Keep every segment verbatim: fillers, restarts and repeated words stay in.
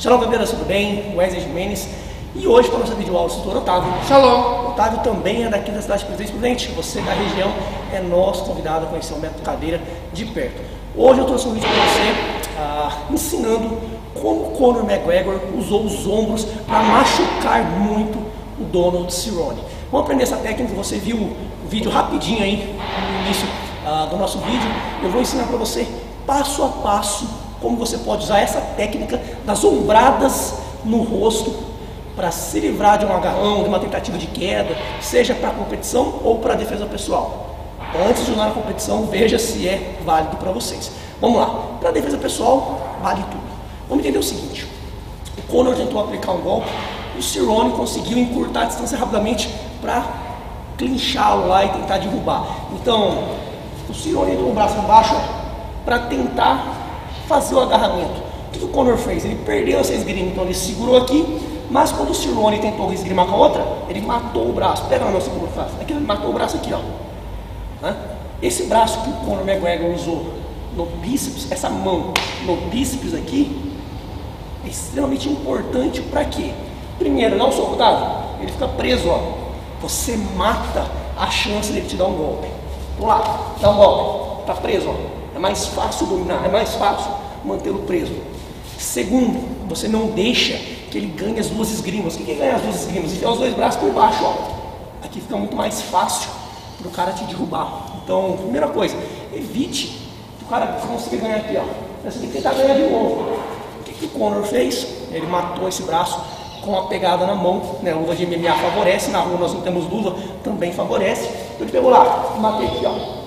Shalom, Caveira, tudo bem? Wesley Jimenez. E hoje, para a nossa videoaula, o instrutor Otávio. Shalom. Otávio também é daqui da cidade de Presidente Prudente. Você da região é nosso convidado a conhecer o método cadeira de perto. Hoje eu trouxe um vídeo para você ah, ensinando como Conor McGregor usou os ombros para machucar muito o Donald Cerrone. Vamos aprender essa técnica. Você viu o vídeo rapidinho aí no início ah, do nosso vídeo. Eu vou ensinar para você passo a passo como você pode usar essa técnica das ombradas no rosto para se livrar de um agarrão, de uma tentativa de queda, seja para competição ou para defesa pessoal. Antes de usar na competição, veja se é válido para vocês. Vamos lá, para defesa pessoal, vale tudo. Vamos entender o seguinte: o Conor tentou aplicar um golpe, o Cerrone conseguiu encurtar a distância rapidamente para clinchá-lo lá e tentar derrubar. Então, o Cerrone entrou o braço embaixo para tentar fazer o agarramento. O que o Conor fez? Ele perdeu essa esgrima, então ele segurou aqui, mas quando o Cerrone tentou esgrimar com a outra, ele matou o braço. Pega na nossa segura fácil. Aqui ele matou o braço aqui, ó. Esse braço que o Conor McGregor usou no bíceps, essa mão no bíceps aqui, é extremamente importante para quê? Primeiro, dá um soco dado, ele fica preso, ó. Você mata a chance dele te dar um golpe. Vamos lá, dá um golpe, tá preso, ó. É mais fácil dominar, é mais fácil mantê-lo preso. Segundo, você não deixa que ele ganhe as duas esgrimas. O que é ganhar as duas esgrimas? Enfiar os dois braços por baixo, ó. Aqui fica muito mais fácil para o cara te derrubar. Então, primeira coisa, evite que o cara consiga ganhar aqui, ó. Você tem que tentar ganhar de novo. O que, que o Conor fez? Ele matou esse braço com a pegada na mão, né? A luva de M M A favorece, na rua nós não temos luva, também favorece. Então ele pegou lá, matei aqui, ó.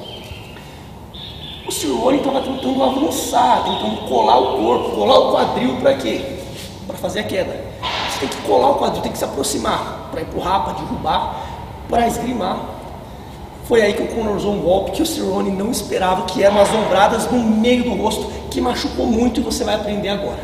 O Cerrone estava tentando avançar, tentando colar o corpo, colar o quadril para quê? Para fazer a queda. Você tem que colar o quadril, tem que se aproximar para empurrar, para derrubar, para esgrimar. Foi aí que o Conor usou um golpe que o Cerrone não esperava, que eram as ombradas no meio do rosto, que machucou muito, e você vai aprender agora.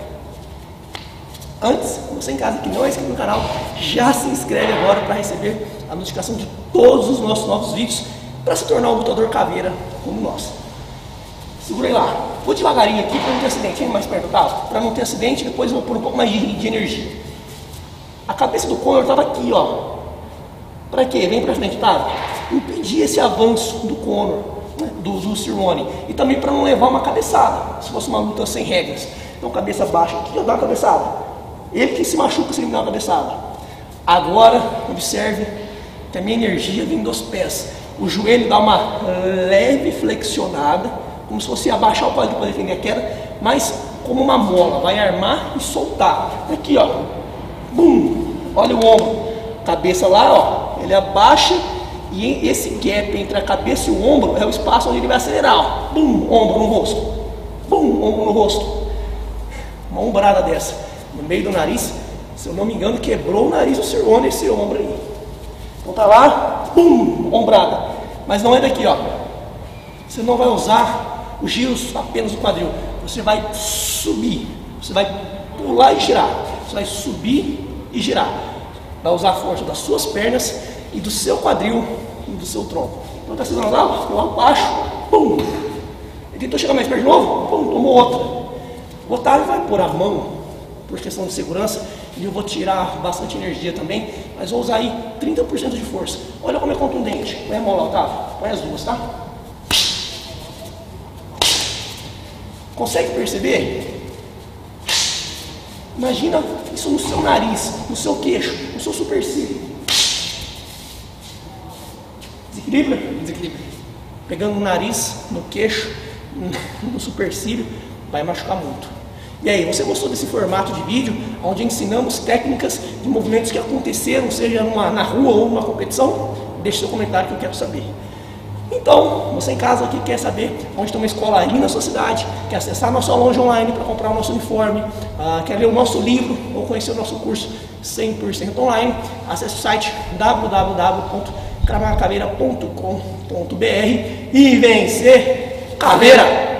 Antes, você em casa que não é inscrito no canal, já se inscreve agora para receber a notificação de todos os nossos novos vídeos, para se tornar um lutador caveira como nós. Segura aí lá. Vou devagarinho aqui para não ter acidente. Vem mais perto, tá? Para não ter acidente, depois eu vou pôr um pouco mais de, de energia. A cabeça do Conor estava aqui, ó. Para quê? Vem para frente, tá? Impedir esse avanço do Conor, né? do, do Cerrone. E também para não levar uma cabeçada, se fosse uma luta sem regras. Então, cabeça baixa aqui, eu dou uma cabeçada. Ele que se machuca se ele me dá uma cabeçada. Agora, observe que a minha energia vem dos pés. O joelho dá uma leve flexionada, como se fosse abaixar o quadril para defender a queda, mas como uma mola, vai armar e soltar. Aqui, ó, bum, olha o ombro, cabeça lá, ó, ele abaixa, e esse gap entre a cabeça e o ombro é o espaço onde ele vai acelerar, ó, bum, ombro no rosto, bum, ombro no rosto. Uma ombrada dessa, no meio do nariz, se eu não me engano, quebrou o nariz do Cerrone, esse ombro aí. Então tá lá, bum, ombrada, mas não é daqui, ó. Você não vai usar os giros apenas do quadril, você vai subir, você vai pular e girar, você vai subir e girar, vai usar a força das suas pernas e do seu quadril e do seu tronco. Então tá segurando lá, ficou abaixo, pum, ele tentou chegar mais perto de novo, pum, tomou outra. O Otávio vai pôr a mão, por questão de segurança, e eu vou tirar bastante energia também, mas vou usar aí trinta por cento de força. Olha como é contundente, põe a mão lá, Otávio, põe as duas, tá? Consegue perceber? Imagina isso no seu nariz, no seu queixo, no seu supercílio. Desequilíbrio? Desequilíbrio. Pegando no nariz, no queixo, no supercílio, vai machucar muito. E aí, você gostou desse formato de vídeo, onde ensinamos técnicas de movimentos que aconteceram, seja numa, na rua ou numa competição? Deixe seu comentário que eu quero saber. Então, você em casa que quer saber onde tem uma escola aí na sua cidade, quer acessar a nossa loja online para comprar o nosso uniforme, uh, quer ler o nosso livro ou conhecer o nosso curso cem por cento online, acesse o site w w w ponto cravagacaveira ponto com ponto b r e vencer caveira!